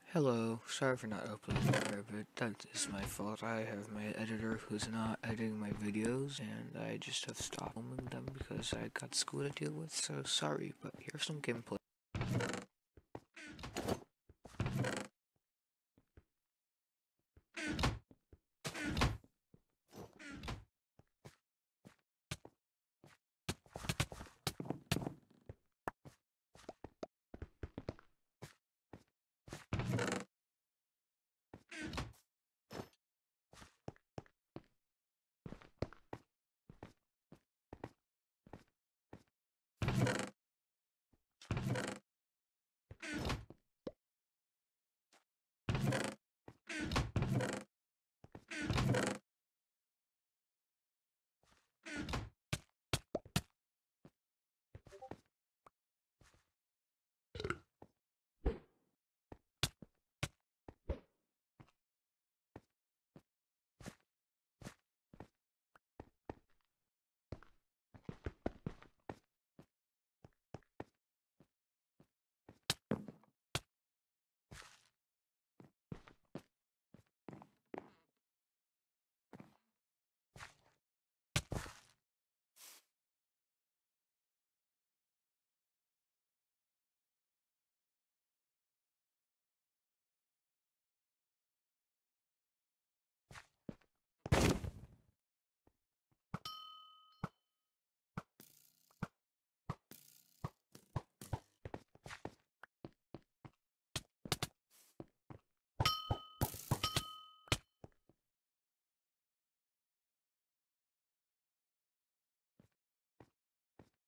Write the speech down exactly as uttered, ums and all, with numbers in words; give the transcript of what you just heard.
Hello, sorry for not uploading there, but that is my fault. I have my editor who's not editing my videos, and I just have stopped filming them because I got school to deal with, so sorry, but here's some gameplay.